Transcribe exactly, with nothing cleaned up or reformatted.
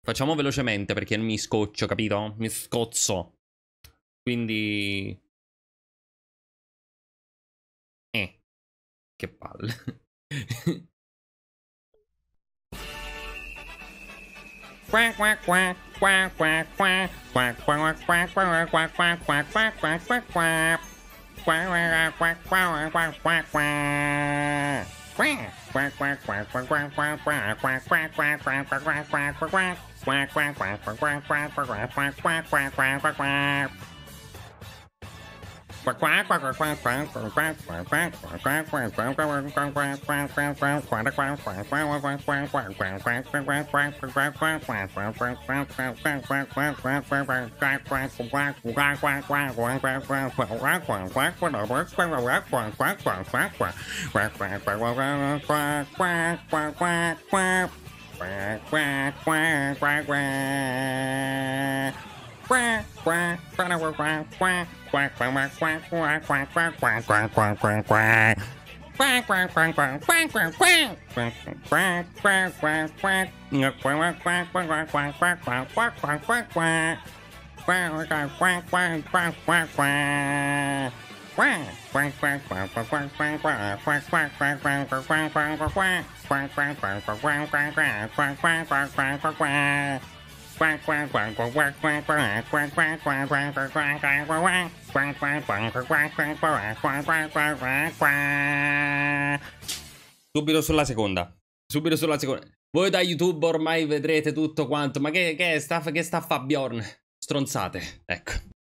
Facciamo velocemente perché mi scoccio, capito? Mi scozzo. Quindi... Eh. Che palle. Subito sulla seconda. Subito sulla seconda. Voi da YouTube ormai vedrete tutto quanto. Ma che, che sta, che sta a fa Bjorn? Stronzate. Ecco.